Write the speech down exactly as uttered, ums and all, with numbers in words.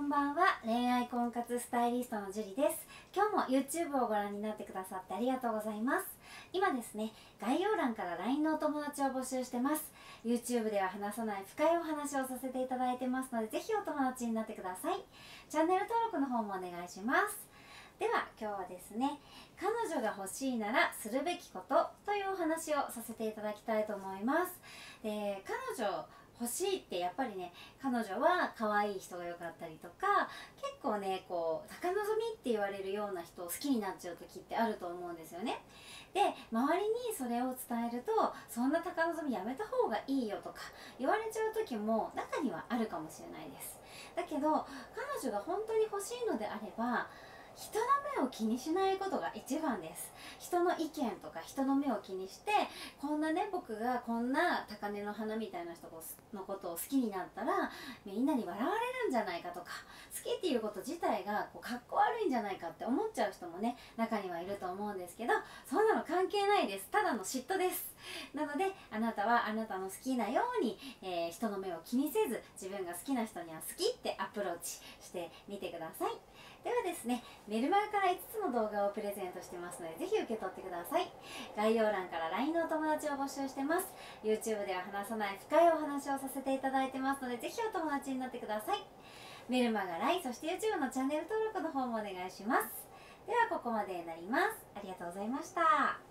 こんばんは。恋愛婚活スタイリストのジュリです。今日も YouTube をご覧になってくださってありがとうございます。今ですね、概要欄から ライン のお友達を募集してます。YouTube では話さない深いお話をさせていただいてますので、ぜひお友達になってください。チャンネル登録の方もお願いします。では今日はですね、彼女が欲しいならするべきことというお話をさせていただきたいと思います。で、彼女欲しいってやっぱりね、彼女は可愛い人が良かったりとか、結構ねこう高望みって言われるような人を好きになっちゃう時ってあると思うんですよね。で、周りにそれを伝えると、そんな高望みやめた方がいいよとか言われちゃう時も中にはあるかもしれないです。だけど彼女が本当に欲しいのであれば、人の目を気にしないことが一番です。人の意見とか人の目を気にして、こんなね僕がこんな高嶺の花みたいな人のことを好きになったらみんなに笑われるんじゃないかとか、好きっていうこと自体がこうかっこ悪いんじゃないかって思っちゃう人もね中にはいると思うんですけど、そんなの関係ないです。ただの嫉妬です。なのであなたはあなたの好きなように、えー、人の目を気にせず自分が好きな人には好きってアプローチしてみてください。ではですね、メルマガからいつつの動画をプレゼントしてますので、ぜひ受け取ってください。概要欄から ライン のお友達を募集してます。 YouTube では話さない深いお話をさせていただいてますので、ぜひお友達になってください。メルマガ、ライン、そして YouTube のチャンネル登録の方もお願いします。ではここまでになります。ありがとうございました。